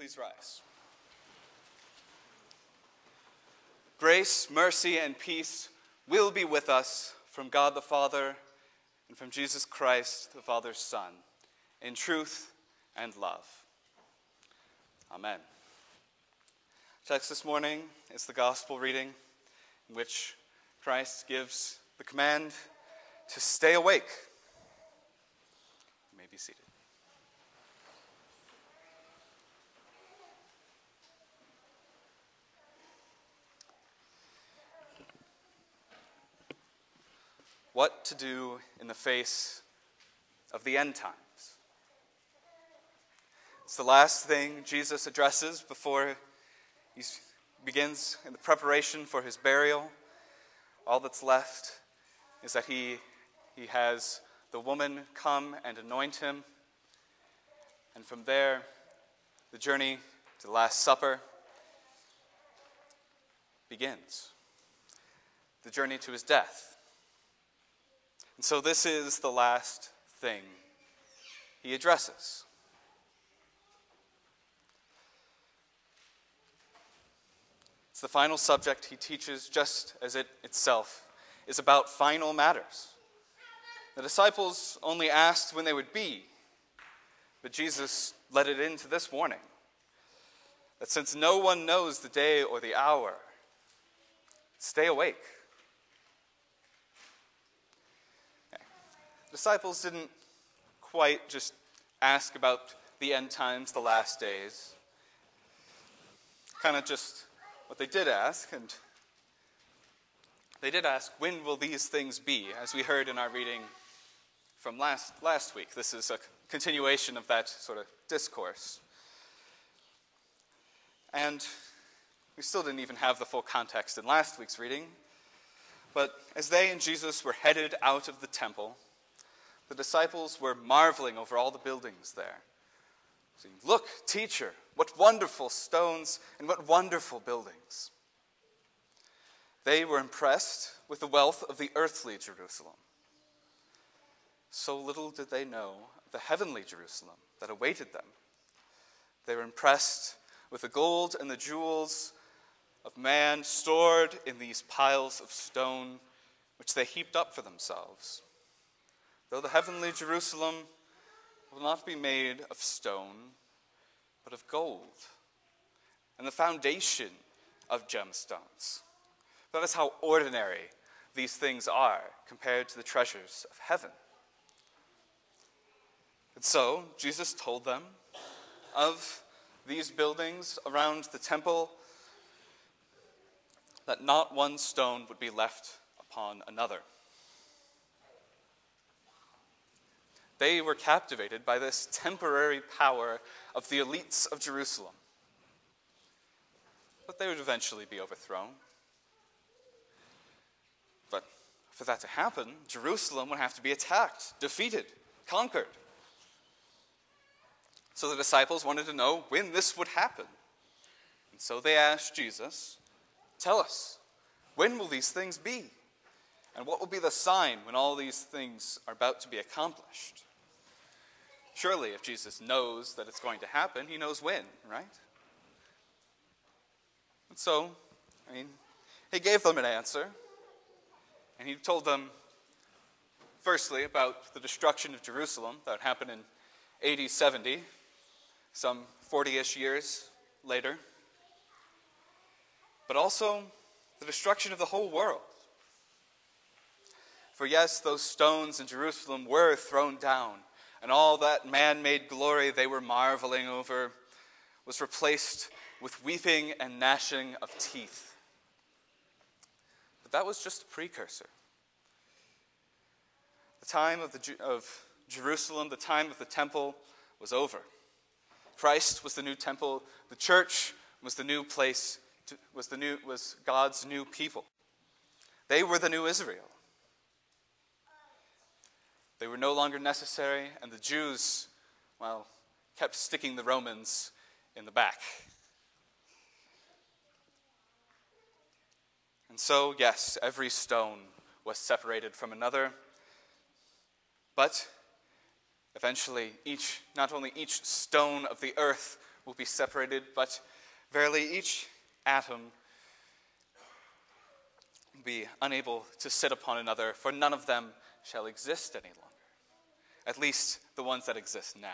Please rise. Grace, mercy, and peace will be with us from God the Father and from Jesus Christ, the Father's Son, in truth and love. Amen. Text this morning is the gospel reading in which Christ gives the command to stay awake. You may be seated. What to do in the face of the end times. It's the last thing Jesus addresses before he begins in the preparation for his burial. All that's left is that he has the woman come and anoint him. And from there, the journey to the Last Supper begins. The journey to his death. And so this is the last thing he addresses. It's the final subject he teaches, just as it itself is about final matters. The disciples only asked when they would be, but Jesus let it into this warning, that since no one knows the day or the hour, stay awake. The disciples didn't quite just ask about the end times, the last days. Kind of just what they did ask, and they did ask, when will these things be? As we heard in our reading from last week. This is a continuation of that sort of discourse. And we still didn't even have the full context in last week's reading. But as they and Jesus were headed out of the temple, the disciples were marveling over all the buildings there. Saying, "Look, teacher, what wonderful stones and what wonderful buildings." They were impressed with the wealth of the earthly Jerusalem. So little did they know of the heavenly Jerusalem that awaited them. They were impressed with the gold and the jewels of man stored in these piles of stone, which they heaped up for themselves. Though the heavenly Jerusalem will not be made of stone, but of gold, and the foundation of gemstones. That is how ordinary these things are compared to the treasures of heaven. And so, Jesus told them of these buildings around the temple, that not one stone would be left upon another. They were captivated by this temporary power of the elites of Jerusalem. But they would eventually be overthrown. But for that to happen, Jerusalem would have to be attacked, defeated, conquered. So the disciples wanted to know when this would happen. And so they asked Jesus, "Tell us, when will these things be? And what will be the sign when all these things are about to be accomplished?" Surely, if Jesus knows that it's going to happen, he knows when, right? And so, he gave them an answer. And he told them, firstly, about the destruction of Jerusalem that would happen in AD 70, some 40-ish years later. But also, the destruction of the whole world. For yes, those stones in Jerusalem were thrown down, and all that man-made glory they were marveling over was replaced with weeping and gnashing of teeth. But that was just a precursor. The time of Jerusalem, the time of the temple, was over. Christ was the new temple. The church was the new place, was God's new people. They were the new Israel. They were no longer necessary, and the Jews, kept sticking the Romans in the back. And so, yes, every stone was separated from another, but eventually not only each stone of the earth will be separated, but verily each atom will be unable to sit upon another, for none of them shall exist any longer, at least the ones that exist now.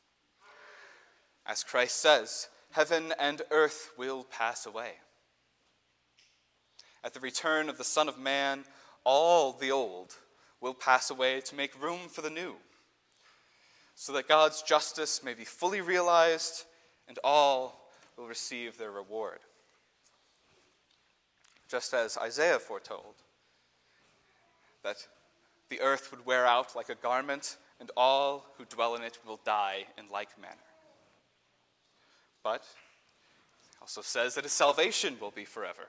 As Christ says, heaven and earth will pass away. At the return of the Son of Man, all the old will pass away to make room for the new, so that God's justice may be fully realized and all will receive their reward. Just as Isaiah foretold that the earth would wear out like a garment and all who dwell in it will die in like manner. But it also says that his salvation will be forever.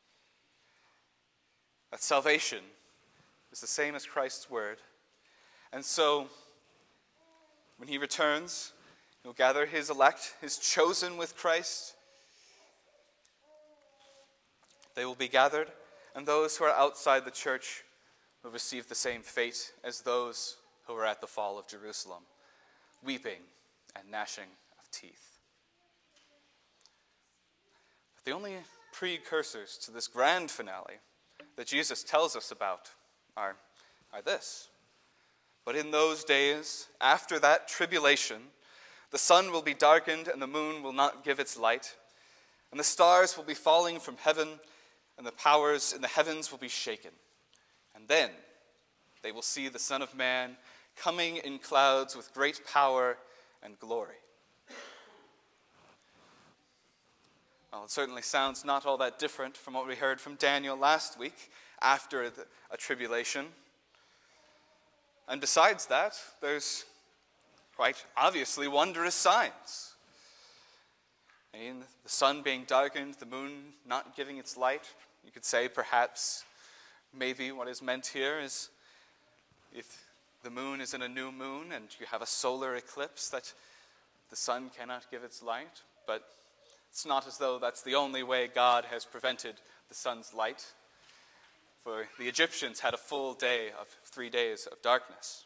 That salvation is the same as Christ's word. And so, when he returns, he'll gather his elect, his chosen with Christ. They will be gathered, and those who are outside the church will receive the same fate as those who were at the fall of Jerusalem, weeping and gnashing of teeth. But the only precursors to this grand finale that Jesus tells us about are this. But in those days, after that tribulation, the sun will be darkened and the moon will not give its light, and the stars will be falling from heaven, and the powers in the heavens will be shaken. And then they will see the Son of Man coming in clouds with great power and glory. Well, it certainly sounds not all that different from what we heard from Daniel last week after a tribulation. And besides that, there's quite obviously wondrous signs. I mean, the sun being darkened, the moon not giving its light. You could say perhaps, maybe what is meant here is if the moon is in a new moon and you have a solar eclipse, that the sun cannot give its light. But it's not as though that's the only way God has prevented the sun's light. For the Egyptians had a full day of 3 days of darkness.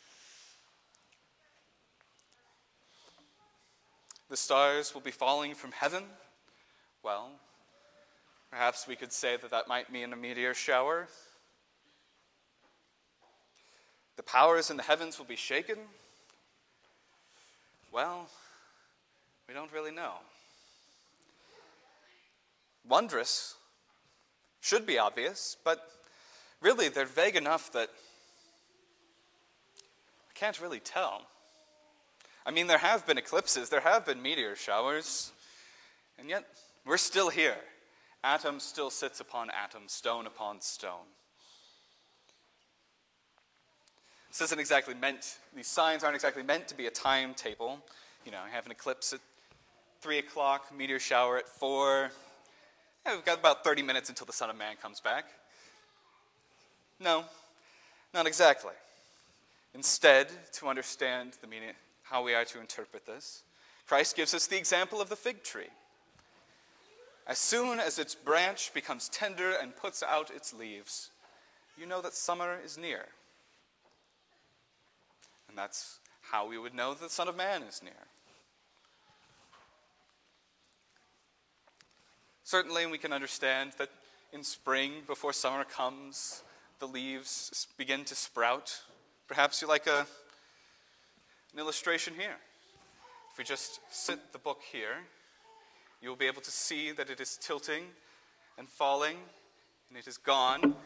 The stars will be falling from heaven. Well, perhaps we could say that that might mean a meteor shower. The powers in the heavens will be shaken. Well, we don't really know. Wondrous should be obvious, but really they're vague enough that I can't really tell. I mean, there have been eclipses, there have been meteor showers, and yet we're still here. Atom still sits upon atom, stone upon stone. This isn't exactly meant, these signs aren't exactly meant to be a timetable. You know, I have an eclipse at 3 o'clock, meteor shower at 4. Yeah, we've got about 30 minutes until the Son of Man comes back. No, not exactly. Instead, to understand the meaning, how we are to interpret this, Christ gives us the example of the fig tree. As soon as its branch becomes tender and puts out its leaves, you know that summer is near. And that's how we would know that the Son of Man is near. Certainly, we can understand that in spring, before summer comes, the leaves begin to sprout. Perhaps you like an illustration here. If we just sit the book here, you'll be able to see that it is tilting and falling, and it is gone.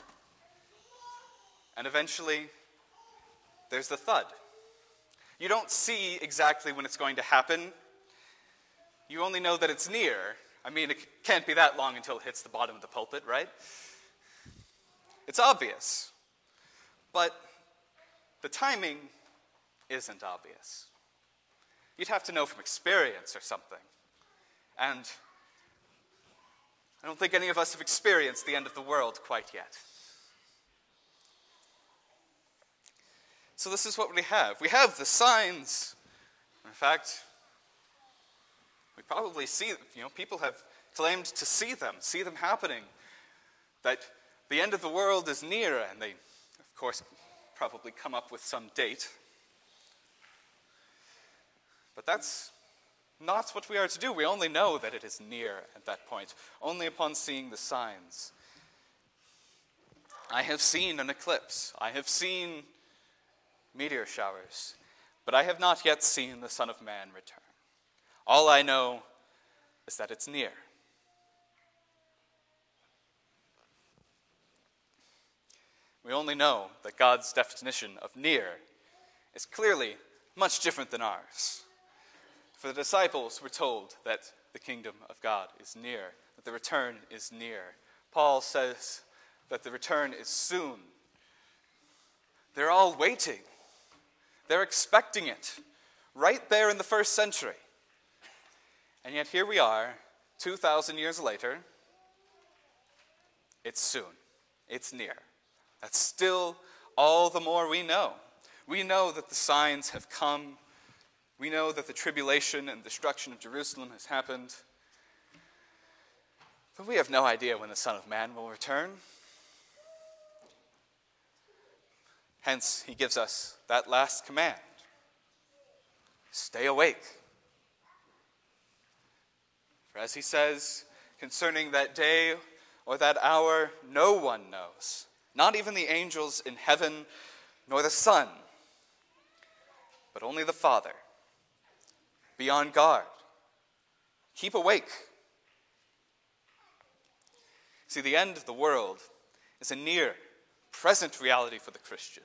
And eventually, there's the thud. You don't see exactly when it's going to happen. You only know that it's near. I mean, it can't be that long until it hits the bottom of the pulpit, right? It's obvious. But the timing isn't obvious. You'd have to know from experience or something. And I don't think any of us have experienced the end of the world quite yet. So this is what we have. We have the signs. In fact, we probably see, people have claimed to see them happening, that the end of the world is near, and they, of course, probably come up with some date. But that's not what we are to do. We only know that it is near at that point, only upon seeing the signs. I have seen an eclipse. I have seen meteor showers, but I have not yet seen the Son of Man return. All I know is that it's near. We only know that God's definition of near is clearly much different than ours. For the disciples were told that the kingdom of God is near, that the return is near. Paul says that the return is soon. They're all waiting. They're expecting it right there in the first century. And yet here we are, 2,000 years later. It's soon. It's near. That's still all the more we know. We know that the signs have come. We know that the tribulation and destruction of Jerusalem has happened. But we have no idea when the Son of Man will return. Hence, he gives us that last command. Stay awake. For as he says, concerning that day or that hour, no one knows. Not even the angels in heaven, nor the Son, but only the Father. Be on guard. Keep awake. See, the end of the world is a near, present reality for the Christian.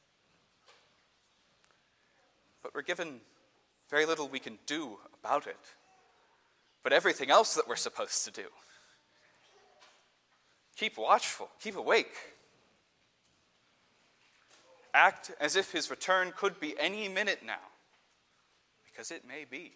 But we're given very little we can do about it, but everything else that we're supposed to do. Keep watchful. Keep awake. Act as if his return could be any minute now, because it may be.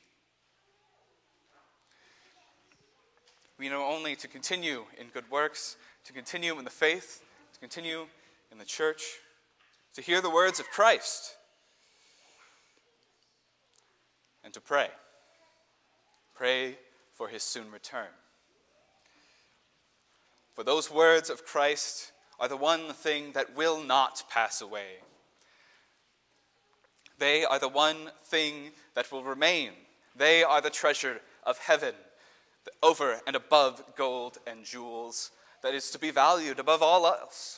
We know only to continue in good works, to continue in the faith, to continue in the church, to hear the words of Christ, and to pray. Pray for his soon return. For those words of Christ are the one thing that will not pass away. They are the one thing that will remain. They are the treasure of heaven, over and above gold and jewels, that is to be valued above all else.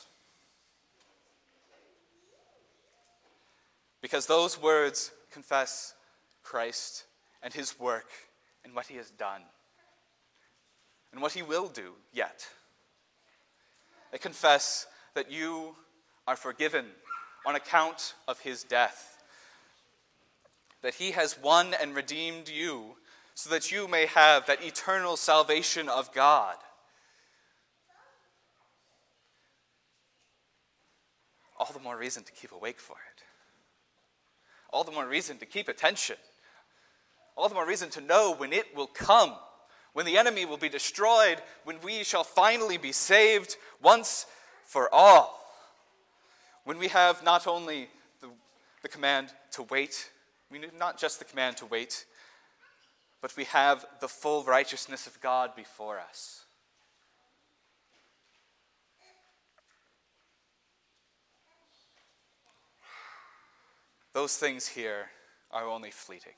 Because those words confess Christ and his work and what he has done and what he will do yet. They confess that you are forgiven on account of his death, that he has won and redeemed you so that you may have that eternal salvation of God. All the more reason to keep awake for it. All the more reason to keep attention. All the more reason to know when it will come, when the enemy will be destroyed, when we shall finally be saved once for all. When we have not only the command to wait, we need not just the command to wait, but we have the full righteousness of God before us. Those things here are only fleeting.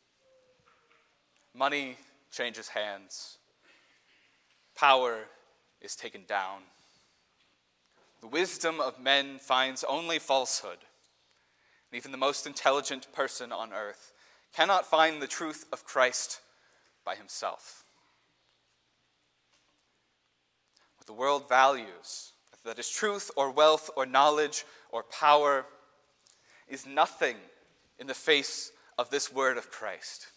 Money changes hands. Power is taken down. The wisdom of men finds only falsehood. And even the most intelligent person on earth cannot find the truth of Christ by himself. What the world values, whether that is truth or wealth or knowledge or power, is nothing in the face of this word of Christ.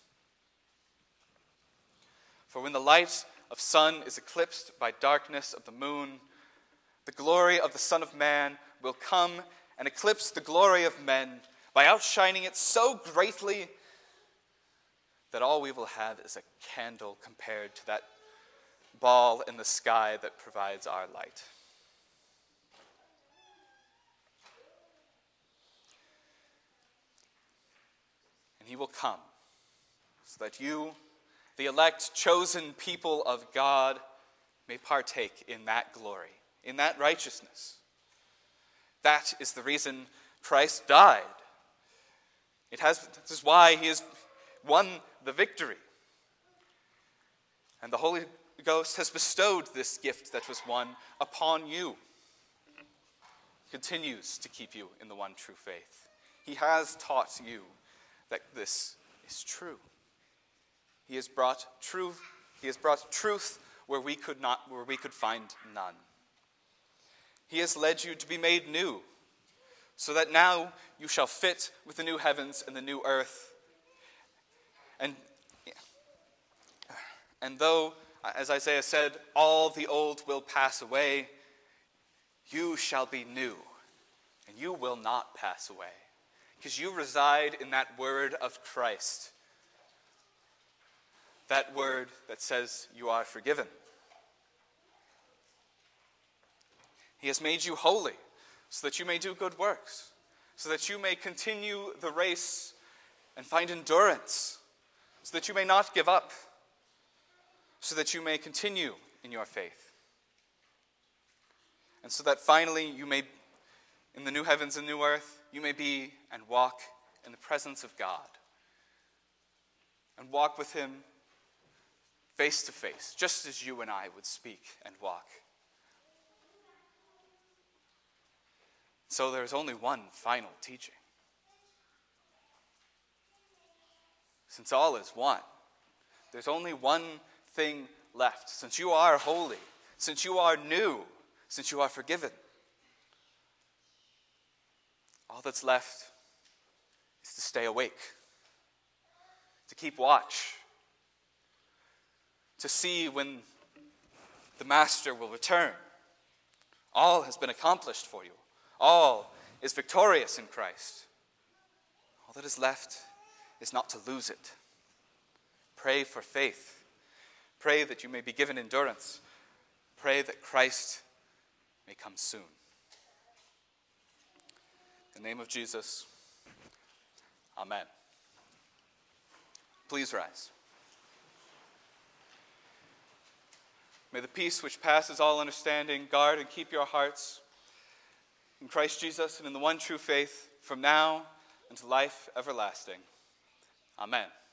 For when the light of sun is eclipsed by darkness of the moon, the glory of the Son of Man will come and eclipse the glory of men by outshining it so greatly that all we will have is a candle compared to that ball in the sky that provides our light. And he will come so that you, the elect, chosen people of God, may partake in that glory, in that righteousness. That is the reason Christ died. This is why he has won the victory. And the Holy Ghost has bestowed this gift that was won upon you. He continues to keep you in the one true faith. He has taught you that this is true. He has brought truth where we could find none. He has led you to be made new, so that now you shall fit with the new heavens and the new earth. And though, as Isaiah said, all the old will pass away, you shall be new, and you will not pass away, because you reside in that word of Christ, that word that says you are forgiven. He has made you holy so that you may do good works, so that you may continue the race and find endurance, so that you may not give up, so that you may continue in your faith. And so that finally you may, in the new heavens and new earth, you may be and walk in the presence of God, and walk with him face to face, just as you and I would speak and walk. So there is only one final teaching. Since all is one, there's only one thing left. Since you are holy, since you are new, since you are forgiven, all that's left is to stay awake, to keep watch, to see when the Master will return. All has been accomplished for you. All is victorious in Christ. All that is left is not to lose it. Pray for faith. Pray that you may be given endurance. Pray that Christ may come soon. In the name of Jesus, amen. Please rise. May the peace which passes all understanding guard and keep your hearts in Christ Jesus and in the one true faith from now unto life everlasting. Amen.